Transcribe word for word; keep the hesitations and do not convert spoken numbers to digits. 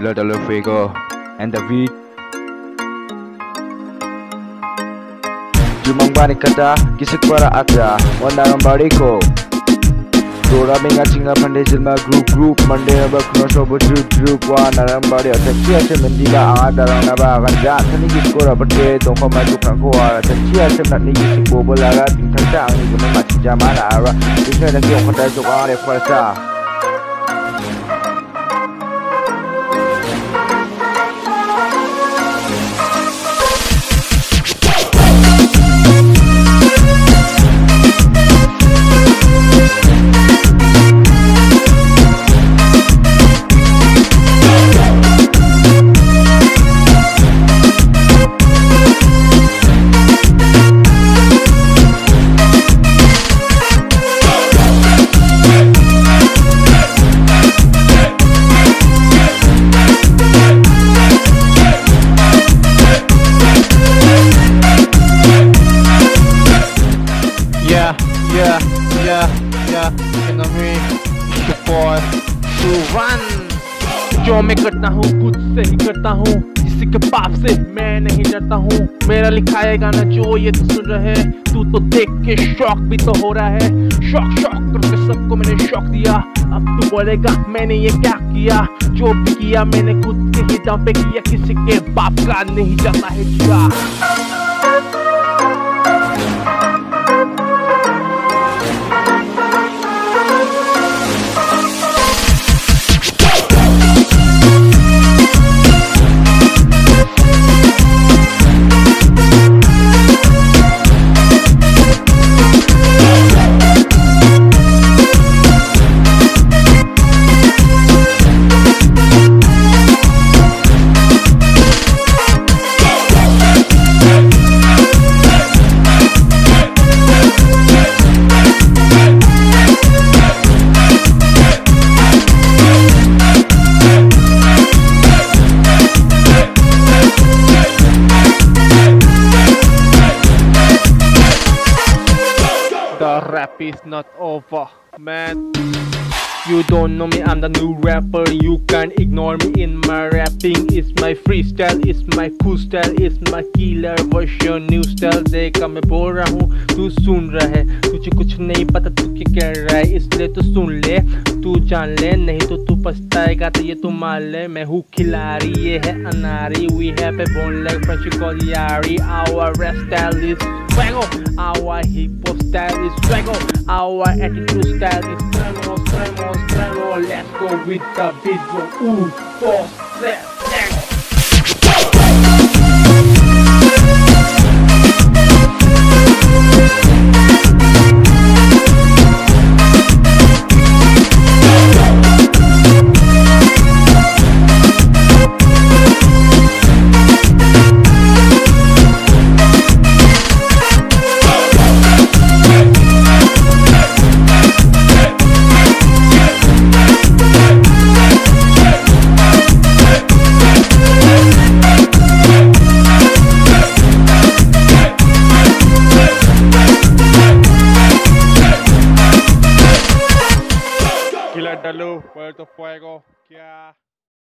Killer Dollar Fuego and the beat. Jumang bani kata kisik para atra wandaram bariko. Dora menga chinga pande jilma group group mande naba kuno sobo group group wa naram bari atchi ase mendiga anga darang naba ganja thani giskora bate tongko maju krangko wa atchi ase natni gisik bobolara tingtangta angi guna machi jamana ara bisa daki okada joga re farsa. Yeah, yeah, yeah, yeah, you know me, the boy, to run. जो मैं करता हूँ खुद से ही करता हूँ, किसी के पाप से मैं नहीं डरता हूँ। मेरा लिखा है गाना जो ये तो सुन रहे, तू तो देख के शौक भी तो हो रहा है। शौक शौक करके सबको मैंने शौक दिया, अब तू बोलेगा मैंने ये क्या किया। जो भी किया मैंने खुद के ही दम पे किया, किसी के बाप का नहीं जाता है जिया। The rap is not over, man. You don't know me, I'm the new rapper. You can't ignore me in my rapping. It's my freestyle, it's my cool style, it's my killer version, new style. देखा मैं बोल रहा हूँ, तू सुन रहा है। तुझे कुछ नहीं पता तू क्या कर रहा है, इसलिए तू सुन ले, तू जान ले, नहीं तो तू पछताएगा तो ये तू मान ले। मैं हूँ खिलाड़ी, ये है अनारी। We have a bone like French called Yari. Our rap style is fuego, our hip hop style is fuego, our attitude style is tremo, tremo, tremo. Let's go with the beat, go un, dos, tres, next. Killer Dalu, Puerto Fuego, yeah.